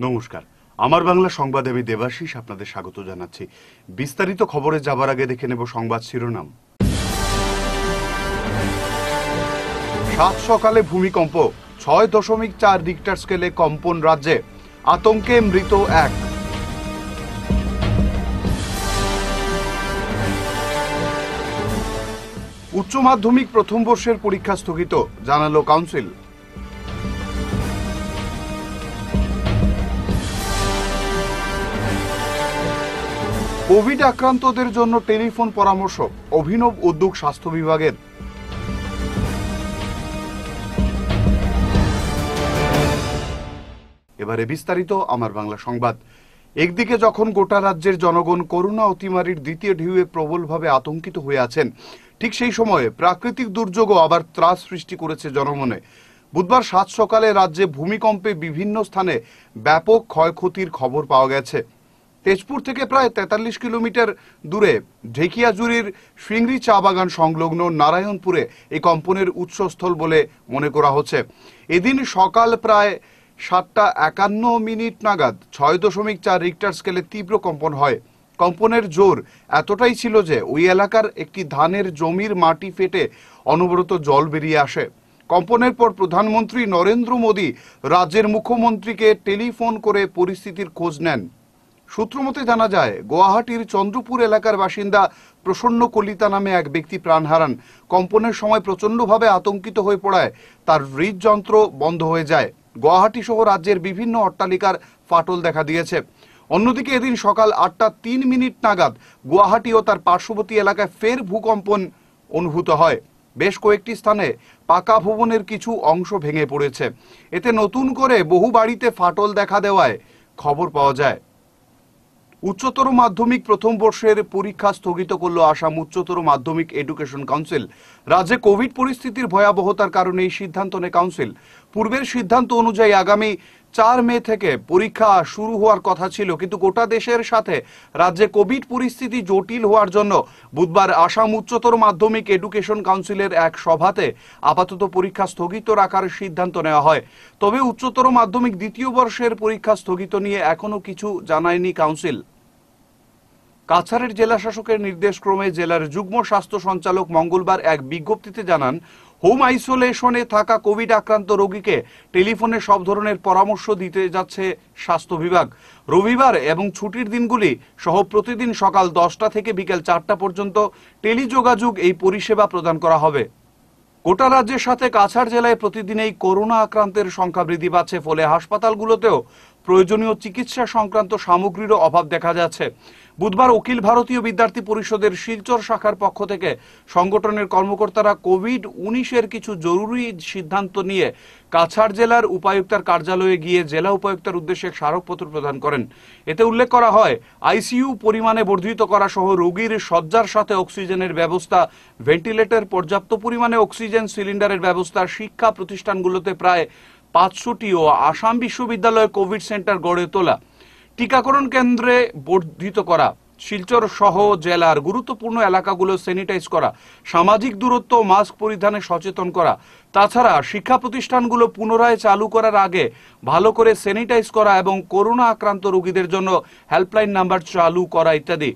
নমস্কার, আমার বাংলা সংবাদে আমি দেবাশিস আপনাদের স্বাগত জানাচ্ছি। বিস্তারিত খবরে যাবার আগে দেখে নেব সংবাদ শিরোনাম। সাত সকালে ভূমিকম্প, 6.4 রিক্টার স্কেলে কম্পন রাজ্যে, আতঙ্কে মৃত এক। উচ্চ মাধ্যমিক প্রথম বর্ষের পরীক্ষা স্থগিত, জানালো কাউন্সিল। কোভিড আক্রান্তদের জন্য টেলিফোন পরামর্শ, অভিনব উদ্যোগ স্বাস্থ্য বিভাগের। এবারে বিস্তারিত আমার বাংলা সংবাদ। একদিকে যখন গোটা রাজ্যের জনগণ করোনা অতিমারির দ্বিতীয় ঢেউয়ে প্রবলভাবে আতঙ্কিত হয়ে আছেন, ঠিক সেই সময়ে প্রাকৃতিক দুর্যোগও আবার ত্রাস সৃষ্টি করেছে জনমনে। বুধবার সাত সকালে রাজ্যে ভূমিকম্পে বিভিন্ন স্থানে ব্যাপক ক্ষয়ক্ষতির খবর পাওয়া গেছে। তেজপুর থেকে প্রায় 43 কিলোমিটার দূরে ঢেকিয়াজুড়ির সিংড়ি চা বাগান সংলগ্ন নারায়ণপুরে এই কম্পনের উৎসস্থল বলে মনে করা হচ্ছে। এদিন সকাল প্রায় 7:51 নাগাদ 6.4 রিক্টার স্কেলে তীব্র কম্পন হয়। কম্পনের জোর এতটাই ছিল যে ওই এলাকার একটি ধানের জমির মাটি ফেটে অনবরত জল বেরিয়ে আসে। কম্পনের পর প্রধানমন্ত্রী নরেন্দ্র মোদী রাজ্যের মুখ্যমন্ত্রীকে টেলিফোন করে পরিস্থিতির খোঁজ নেন। সূত্র মতে জানা যায়, গুয়াহাটির চন্দ্রপুর এলাকার বাসিন্দা প্রসন্ন কলিতা নামে এক ব্যক্তি প্রাণ হারান। কম্পনের সময় প্রচণ্ডভাবে আতঙ্কিত হয়ে পড়ায় তার হৃদযন্ত্র বন্ধ হয়ে যায়। গুয়াহাটি সহ রাজ্যের বিভিন্ন অট্টালিকার ফাটল দেখা দিয়েছে। অন্যদিকে এদিন সকাল 8:03 নাগাদ গুয়াহাটি ও তার পার্শ্ববর্তী এলাকায় ফের ভূকম্পন অনুভূত হয়। বেশ কয়েকটি স্থানে পাকা ভবনের কিছু অংশ ভেঙে পড়েছে। এতে নতুন করে বহু বাড়িতে ফাটল দেখা দেওয়ায় খবর পাওয়া যায়। উচ্চতর মাধ্যমিক প্রথম বর্ষের পরীক্ষা স্থগিত করল আসাম উচ্চতর মাধ্যমিক এডুকেশন কাউন্সিল। রাজ্যে কোভিড পরিস্থিতির ভয়াবহতার কারণে এই সিদ্ধান্ত নেয় কাউন্সিল। পূর্বের সিদ্ধান্ত অনুযায়ী আগামী 4 মে থেকে পরীক্ষা শুরু হওয়ার কথা ছিল, কিন্তু গোটা দেশের সাথে রাজ্যে কোভিড পরিস্থিতি জটিল হওয়ার জন্য বুধবার আসাম উচ্চতর মাধ্যমিক এডুকেশন কাউন্সিলের এক সভাতে আপাতত পরীক্ষা স্থগিত রাখার সিদ্ধান্ত নেওয়া হয়। তবে উচ্চতর মাধ্যমিক দ্বিতীয় বর্ষের পরীক্ষা স্থগিত নিয়ে এখনো কিছু জানায়নি কাউন্সিল। কাছাড়ের জেলা শাসকের নির্দেশক্রমে জেলার যুগ্ম স্বাস্থ্য সঞ্চালক মঙ্গলবার এক বিজ্ঞপ্তিতে জানান, হোম আইসোলেশনে থাকা কোভিড আক্রান্ত রোগীকে টেলিফোনে সব ধরনের পরামর্শ দিতে যাচ্ছে স্বাস্থ্য বিভাগ। রবিবার এবং ছুটির দিনগুলি সহ প্রতিদিন সকাল 10টা থেকে বিকেল 4টা পর্যন্ত টেলিযোগাযোগ এই পরিষেবা প্রদান করা হবে। গোটা রাজ্যের সাথে কাছাড় জেলায় প্রতিদিন এই করোনা আক্রান্তের সংখ্যা বৃদ্ধি পাচ্ছে, ফলে হাসপাতালগুলোতেও প্রয়োজনীয় চিকিৎসা সংক্রান্ত সামগ্রীরও অভাব দেখা যাচ্ছে। বুধবার অখিল ভারতীয় বিদ্যার্থী পরিষদের শিলচর শাখার পক্ষ থেকে সংগঠনের কর্মকর্তারা কোভিড-19 কিছু জরুরি সিদ্ধান্ত নিয়ে কাছাড় জেলার উপায়ুক্তার কার্যালয়ে গিয়ে জেলা উপায়ুক্তার উদ্দেশ্যে স্মারকপত্র প্রদান করেন। এতে উল্লেখ করা হয়, আইসিইউ পরিমাণে বর্ধিত করা সহ রোগীর শয্যার সাথে অক্সিজেনের ব্যবস্থা, ভেন্টিলেটর, পর্যাপ্ত পরিমাণে অক্সিজেন সিলিন্ডারের ব্যবস্থা, শিক্ষা প্রতিষ্ঠানগুলোতে প্রায় 500টি ও আসাম বিশ্ববিদ্যালয়ে কোভিড সেন্টার গড়ে তোলা, টিকাকরণ কেন্দ্রে বর্ধিত করা, শিলচর সহ জেলার গুরুত্বপূর্ণ এলাকাগুলো স্যানিটাইজ করা, সামাজিক দূরত্ব ও মাস্ক পরিধানে সচেতন করা, তাছাড়া শিক্ষা প্রতিষ্ঠানগুলো পুনরায় চালু করার আগে ভালো করে স্যানিটাইজ করা এবং করোনা আক্রান্ত রোগীদের জন্য হেল্পলাইন নাম্বার চালু করা ইত্যাদি।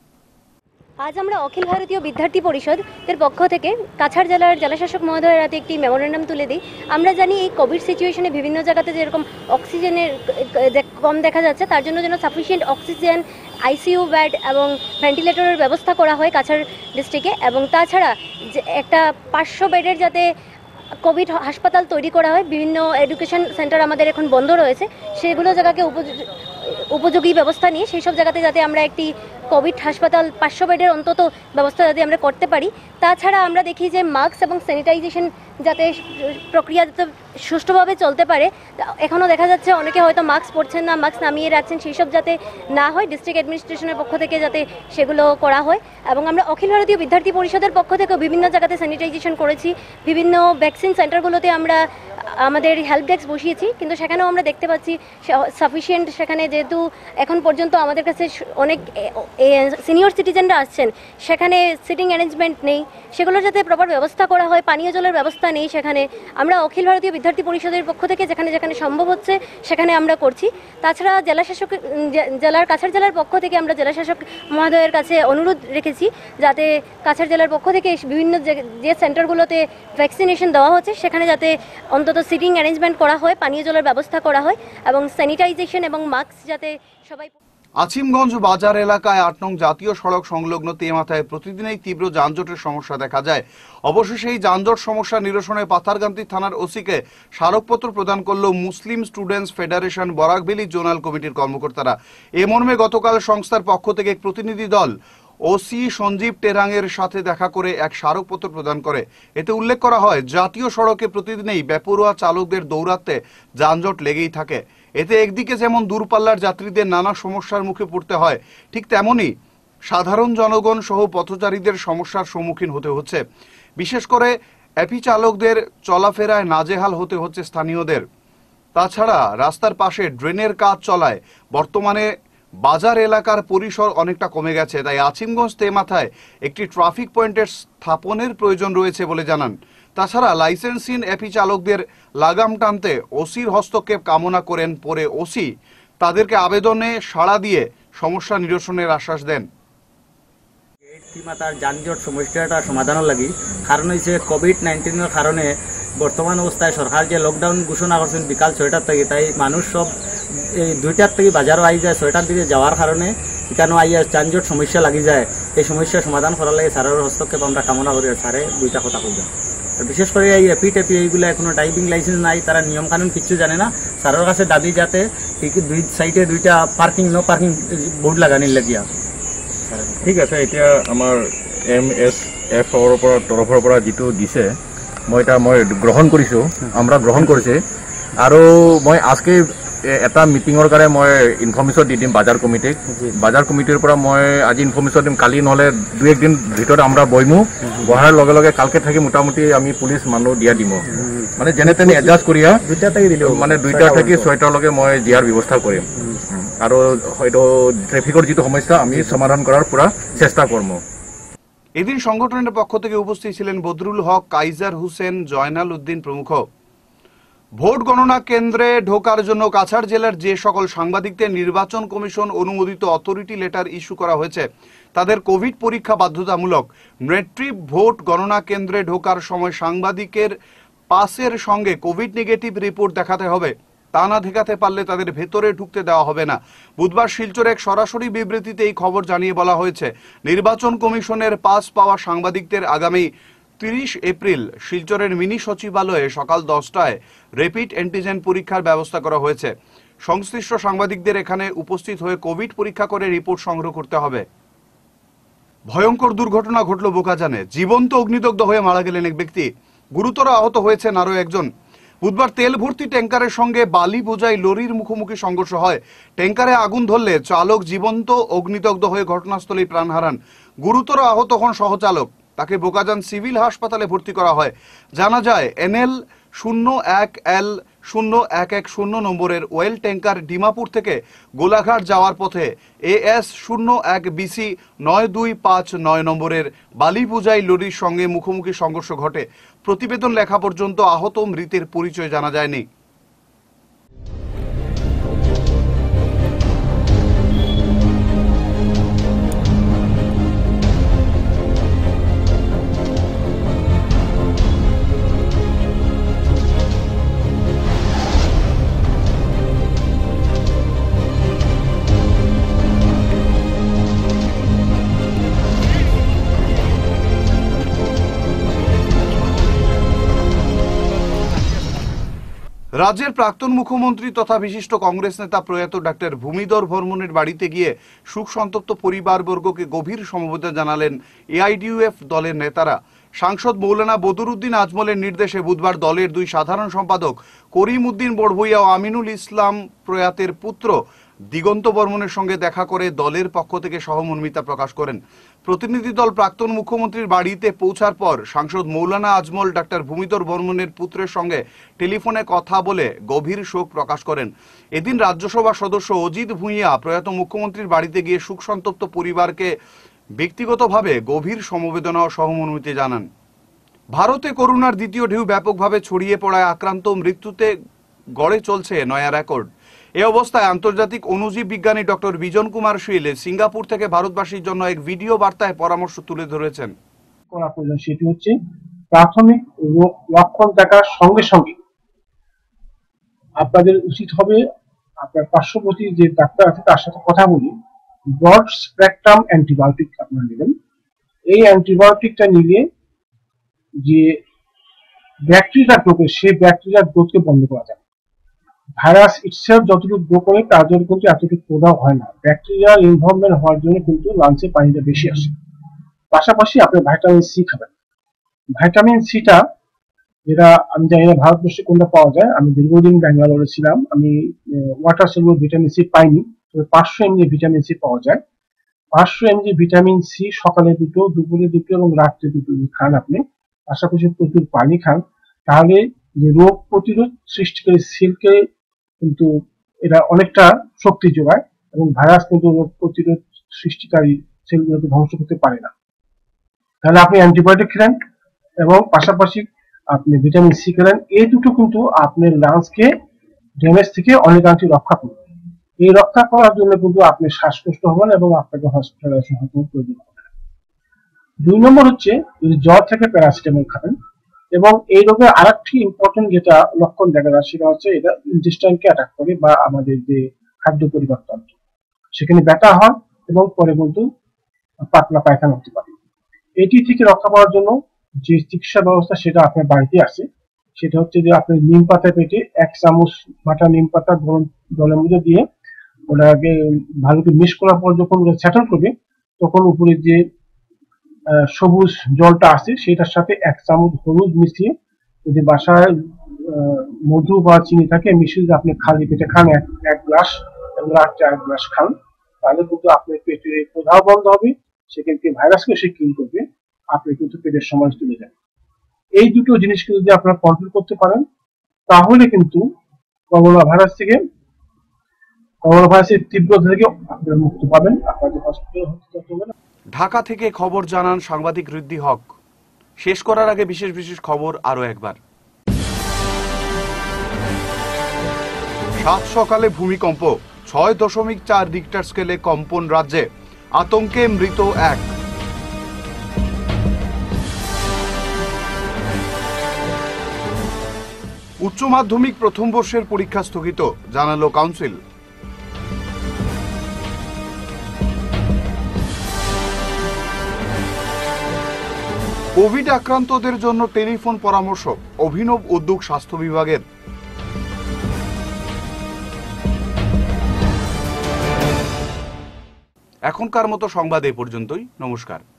আজ আমরা অখিল ভারতীয় বিদ্যার্থী পরিষদ এর পক্ষ থেকে কাছাড় জেলার জেলাশাসক মহোদয়ের হাতে একটি মেমোরেন্ডাম তুলে দিই। আমরা জানি এই কোভিড সিচুয়েশনে বিভিন্ন জায়গাতে যেরকম অক্সিজেনের কম দেখা যাচ্ছে, তার জন্য যেন সাফিসিয়েন্ট অক্সিজেন, আইসিইউ বেড এবং ভেন্টিলেটরের ব্যবস্থা করা হয় কাছাড় ডিস্ট্রিক্টে। এবং তাছাড়া যে একটা 500 বেডের যাতে কোভিড হাসপাতাল তৈরি করা হয়। বিভিন্ন এডুকেশন সেন্টার আমাদের এখন বন্ধ রয়েছে, সেগুলো জায়গাকে উপযোগী ব্যবস্থা নিয়ে সেই সব জায়গাতে যাতে আমরা একটি কোভিড হাসপাতাল 500 বেডের অন্তত ব্যবস্থা যাতে আমরা করতে পারি। তাছাড়া আমরা দেখি যে মাস্ক এবং স্যানিটাইজেশন যাতে প্রক্রিয়া যাতে সুষ্ঠুভাবে চলতে পারে। এখনও দেখা যাচ্ছে অনেকে হয়তো মাস্ক পরছেন না, মাস্ক নামিয়ে রাখছেন, সেই সব যাতে না হয় ডিস্ট্রিক্ট অ্যাডমিনিস্ট্রেশনের পক্ষ থেকে যাতে সেগুলো করা হয়। এবং আমরা অখিল ভারতীয় বিদ্যার্থী পরিষদের পক্ষ থেকেও বিভিন্ন জায়গাতে স্যানিটাইজেশন করেছি। বিভিন্ন ভ্যাকসিন সেন্টারগুলোতে আমরা আমাদের হেল্প ডেস্ক বসিয়েছি, কিন্তু সেখানেও আমরা দেখতে পাচ্ছি সাফিসিয়েন্ট সেখানে যেহেতু এখন পর্যন্ত আমাদের কাছে অনেক সিনিয়র সিটিজেনরা আসছেন সেখানে সিটিং অ্যারেঞ্জমেন্ট নেই, সেগুলোর যাতে প্রপার ব্যবস্থা করা হয়, পানীয় জলের ব্যবস্থা নেই সেখানে। আমরা অখিল ভারতীয় বিদ্যার্থী পরিষদের পক্ষ থেকে যেখানে যেখানে সম্ভব হচ্ছে সেখানে আমরা করছি। তাছাড়া কাছাড় জেলার পক্ষ থেকে আমরা জেলাশাসক মহোদয়ের কাছে অনুরোধ রেখেছি যাতে কাছাড় জেলার পক্ষ থেকে বিভিন্ন যে সেন্টারগুলোতে ভ্যাকসিনেশন দেওয়া হচ্ছে সেখানে যাতে অন্তত সিটিং অ্যারেঞ্জমেন্ট করা হয়, পানীয় জলের ব্যবস্থা করা হয় এবং স্যানিটাইজেশন এবং মাস্ক যাতে সবাই। আজিমগঞ্জ বাজার এলাকায় ৮ নং জাতীয় সড়ক সংলগ্ন তেমাথায় প্রতিদিনই তীব্র যানজটের সমস্যা দেখা যায়। অবশেষে এই যানজট সমস্যা নিরসনে পাথারকান্দি থানার ওসিকে স্মারকপত্র প্রদান করল মুসলিম স্টুডেন্টস ফেডারেশন বরাকভ্যালি জোনাল কমিটির কর্মকর্তারা। এ মর্মে গতকাল সংস্থার পক্ষ থেকে এক প্রতিনিধি দল ওসি সঞ্জীব টেরাঙের সাথে দেখা করে এক স্মারকপত্র প্রদান করে। এতে উল্লেখ করা হয়, জাতীয় সড়কে প্রতিদিনই বেপরোয়া চালকদের দৌরাত্মে যানজট লেগেই থাকে। এতে একদিকে যেমন দূরপাল্লার যাত্রীদের নানা সমস্যার মুখে পড়তে হয়, ঠিক তেমনি সাধারণ জনগণ সহ পথচারীদের সমস্যার সম্মুখীন হতে হচ্ছে। বিশেষ করে অ্যাপি চালকদের চলাফেরায় নাজেহাল হতে হচ্ছে স্থানীয়দের। তাছাড়া রাস্তার পাশে ড্রেনের কাজ চলায় বর্তমানে বাজার এলাকার পরিসর অনেকটা কমে গেছে। তাই আজিমগঞ্জ তেমাথায় একটি ট্রাফিক পয়েন্টের স্থাপনের প্রয়োজন রয়েছে বলে জানান। তাছাড়া লাইসেন্সহীন অ্যাপি চালকদের লাগাম টানতে ওসির হস্তক্ষেপ কামনা করেন। পরে ওসি তাদেরকে আবেদনে সাড়া দিয়ে সমস্যা নিরসনের আশ্বাস দেন। তেমাথার যানজট সমস্যাটা সমাধানের লাগি কারণ হয়েছে কোভিড-19 কারণে বর্তমান অবস্থায় সরকার যে লকডাউন ঘোষণা করছেন বিকাল 6টার থেকে, তাই মানুষ সব এই 2টার থেকে বাজারও আই যায়, 6টার দিকে যাওয়ার কারণে এখানেও আইয়া যানজট সমস্যা লাগি যায়। এই সমস্যা সমাধান করার লাগে স্যারের হস্তক্ষেপ আমরা কামনা করি। স্যারে 2টা কথা কইবেন। বিশেষ করে এই এপি টেপি এইগুলো এখনো ড্রাইভিং লাইসেন্স নাই, তারা নিয়ম কানুন কিছু জানে না। স্যারের কাছে দাবি যাতে দুই সাইডে 2টা পার্কিং নো পার্কিং বোর্ড লাগানির লাগিয়া। ঠিক আছে, এতিয়া আমাৰ MSFৰ তৰফৰ পৰা যিটো দিছে মই গ্ৰহণ কৰিছোঁ, আমরা গ্ৰহণ কৰিছে। আৰু মই আজকে এটা মিটিঙৰ কাৰণে মই ইনফৰ্মেশ্যন দি দিম বাজাৰ কমিটিৰ পৰা মই আজি ইনফৰ্মেশ্যন দিম। কালি নহ'লে 2-1 দিন ভিতৰত আমরা বহিমো, বহাৰ লগে লগে কালকে থাকি মোটামুটি আমি পুলিচ মানুহ দিয়া দিম, মানে যেনে তেনে এডজাষ্ট কৰি মানে 2টা থাকি 6টালৈকে মই দিয়াৰ ব্যৱস্থা কৰিম। আৰু হয়তো ট্রাফিকৰ যিটো সমস্যা আমি সমাধান কৰাৰ পুরা চেষ্টা করব। এদিন সংগঠনের পক্ষ থেকে উপস্থিত ছিলেন বদরুল হক, কাইজার হোসেন, জয়নাল উদ্দিন প্রমুখ। ভোট গণনা কেন্দ্রে ঢোকার জন্য কাছাড় জেলার যে সকল সাংবাদিকদের নির্বাচন কমিশন অনুমোদিত অথরিটি লেটার ইস্যু করা হয়েছে তাদের কোভিড পরীক্ষা বাধ্যতামূলক। মেট্রিক ভোট গণনা কেন্দ্রে ঢোকার সময় সাংবাদিকের পাসের সঙ্গে কোভিড নেগেটিভ রিপোর্ট দেখাতে হবে। তা না দেখাতে পারলে তাদের ভেতরে ঢুকতে দেওয়া হবে না। বুধবার শিলচরে এক সরাসরি বিবৃতিতে এই খবর জানিয়ে বলা হয়েছে, নির্বাচন কমিশনের পাস পাওয়া সাংবাদিকদের আগামী 30 এপ্রিল শিলচরের মিনি সচিবালয়ে সকাল 10টায় র্যাপিড অ্যান্টিজেন পরীক্ষার ব্যবস্থা করা হয়েছে। সংশ্লিষ্ট সাংবাদিকদের এখানে উপস্থিত হয়ে কোভিড পরীক্ষা করে রিপোর্ট সংগ্রহ করতে হবে। ভয়ঙ্কর দুর্ঘটনা ঘটল বোকাজানে। জীবন্ত অগ্নিদগ্ধ হয়ে মারা গেলেন এক ব্যক্তি, গুরুতর আহত হয়েছেন আরও একজন। বুধবার তেল ভর্তি ট্যাঙ্কারের সঙ্গে বালি বোঝাই লরির মুখোমুখি সংঘর্ষ হয়। ট্যাঙ্কারে আগুন ধরলে চালক জীবন্ত অগ্নিদগ্ধ হয়ে ঘটনাস্থলেই প্রাণ হারান। গুরুতর আহত হন সহচালক, তাকে বোকাজান সিভিল হাসপাতালে ভর্তি করা হয়। জানা যায় NL 01L0110 নম্বরের ওয়েল ট্যাঙ্কার ডিমাপুর থেকে গোলাঘাট যাওয়ার পথে AS 01BC 9259 নম্বরের বালি বোঝাই লরির সঙ্গে মুখোমুখি সংঘর্ষ ঘটে। প্রতিবেদন লেখা পর্যন্ত আহত মৃতের পরিচয় জানা যায়নি। রাজ্যের প্রাক্তন মুখ্যমন্ত্রী তথা বিশিষ্ট কংগ্রেস নেতা প্রয়াত ডাক্তার ভূমিধর বর্মনের বাড়িতে গিয়ে শোক সন্তপ্ত পরিবারবর্গকে গভীর সমবেদনা জানালেন AIDUF দলের নেতারা। সাংসদ মৌলানা বদরুদ্দিন আজমলের নির্দেশে বুধবার দলের 2 সাধারণ সম্পাদক করিম উদ্দিন বড়ভূইয়া ও আমিনুল ইসলাম প্রয়াতের পুত্র দিগন্ত বর্মনের সঙ্গে দেখা করে দলের পক্ষ থেকে সহমর্মিতা প্রকাশ করেন। প্রতিনিধি দল প্রাক্তন মুখ্যমন্ত্রীর বাড়িতে পৌঁছার পর সাংসদ মৌলানা আজমল ডাক্তার ভূমিধর বর্মনের পুত্রের সঙ্গে টেলিফোনে কথা বলে গভীর শোক প্রকাশ করেন। এদিন রাজ্যসভা সদস্য অজিত ভূঁইয়া প্রয়াত মুখ্যমন্ত্রীর বাড়িতে গিয়ে শোকসন্তপ্ত পরিবারকে ব্যক্তিগতভাবে গভীর সমবেদনা ও সহমর্মিতা জানান। ভারতে করোনার দ্বিতীয় ঢেউ ব্যাপকভাবে ছড়িয়ে পড়ায় আক্রান্ত মৃত্যুতে গড়ে চলছে নয়া রেকর্ড। এই অবস্থায় আন্তর্জাতিক অণুজীব বিজ্ঞানী ডক্টর বিজন কুমার শীল সিঙ্গাপুর থেকে ভারতবাসীর জন্য এক ভিডিও বার্তায় পরামর্শ তুলে ধরেছেন। সেটি হচ্ছে প্রাথমিক লক্ষণ দেখার সঙ্গে সঙ্গে আপনাদের উচিত হবে আপনার পার্শ্ববর্তী যে ডাক্তার আছে তার সাথে কথা বলি ব্রড স্পেকট্রাম অ্যান্টিবায়োটিক আপনারা নেবেন। এই অ্যান্টিবায়োটিকটা নিলে যে ব্যাকটেরিয়া গ্রোথ সেই ব্যাকটেরিয়ার গ্রোথকে বন্ধ করা যায়। ভাইরাস ইটসেলফ যতটুকু গ্রো করে তার জন্য কিন্তু এতটুকু প্রভাব হয় না। ব্যাকটেরিয়ার ইনভলভমেন্ট হওয়ার জন্য কিন্তু লাঞ্চে পানিটা বেশি আসে। পাশাপাশি আপনি ভাইটামিন সি খাবেন। ভাইটামিন সিটা যেটা আমি জানি না ভারতবর্ষে কোনটা পাওয়া যায়, আমি দীর্ঘদিন ব্যাঙ্গালোরে ছিলাম, আমি ওয়াটার সলুবল ভিটামিন সি পাইনি, তবে 500 mg ভিটামিন সি পাওয়া যায়। 500 mg ভিটামিন সি সকালে 2, দুপুরে 2 এবং রাত্রে 2 খান আপনি। পাশাপাশি প্রচুর পানি খান, তাহলে যে রোগ প্রতিরোধ সৃষ্টিকারী সেলকে কিন্তু এটা অনেকটা শক্তি যোগায় এবং ভাইরাস কিন্তু রোগ প্রতিরোধ সৃষ্টিকারী সেলগুলোকে ধ্বংস করতে পারে না। তাহলে আপনি অ্যান্টিবায়োটিক খেলেন এবং পাশাপাশি আপনি ভিটামিন সি খেলেন। এই দুটো কিন্তু আপনার লাংসকে ড্যামেজ থেকে অনেকাংশে রক্ষা করবে। এই রক্ষা করার জন্য কিন্তু আপনি শ্বাসকষ্ট হবেন এবং আপনাকে হসপিটালাইজেশন হতে প্রয়োজন হবে। 2 নম্বর হচ্ছে যদি জ্বর থেকে প্যারাসিটামল খাবেন। এবং এই রোগের আরেকটি ইম্পর্টেন্ট যেটা লক্ষণ দেখা যায় সেটা হচ্ছে এটা ইন্টেস্টাইনকে অ্যাটাক করে বা আমাদের যে খাদ্য পরিবর্তন সেখানে ব্যথা হয় এবং পরে কিন্তু পাতলা পায়খানা হতে পারে। এটি থেকে রক্ষা পাওয়ার জন্য যে চিকিৎসা ব্যবস্থা সেটা আপনার বাড়িতে আছে। সেটা হচ্ছে যে আপনি নিম পাতা পেটে 1 চামচ বাটা নিম পাতা গরম জলের মধ্যে দিয়ে ওটাকে ভালো করে মিক্স করার পর যখন সেটেল করবে তখন উপরে যে সবুজ জলটা আছে সেটার সাথে 1 চামচ হলুদ মিশিয়ে যদি বাসায় মধু বা চিনি থাকে মিশিয়ে আপনি খালি পেটে খান 1 গ্লাস এবং রাত্রে 1 গ্লাস খান, তাহলে কিন্তু আপনার পেটের প্রদাহ বন্ধ হবে, সেখান থেকে ভাইরাসকে সে কিল করবে, আপনি কিন্তু পেটের সমস্যা চলে যাবে। এই দুটো জিনিসকে যদি আপনারা কন্ট্রোল করতে পারেন তাহলে কিন্তু করোনা ভাইরাসের তীব্রতা থেকে আপনারা মুক্তি পাবেন। আপনাদের হসপিটালে ভর্তি হবে না। ঢাকা থেকে খবর জানান সাংবাদিক ঋদ্ধি হক। শেষ করার আগে বিশেষ বিশেষ খবর আরো একবার। 7 সকালে ভূমিকম্প, 6.4 রিক্টার স্কেলে কম্পন রাজ্যে, আতঙ্কে মৃত 1। উচ্চ মাধ্যমিক প্রথম বর্ষের পরীক্ষা স্থগিত, জানালো কাউন্সিল। কোভিড আক্রান্তদের জন্য টেলিফোন পরামর্শ, অভিনব উদ্যোগ স্বাস্থ্য বিভাগের। এখনকার মতো সংবাদ এ পর্যন্তই। নমস্কার।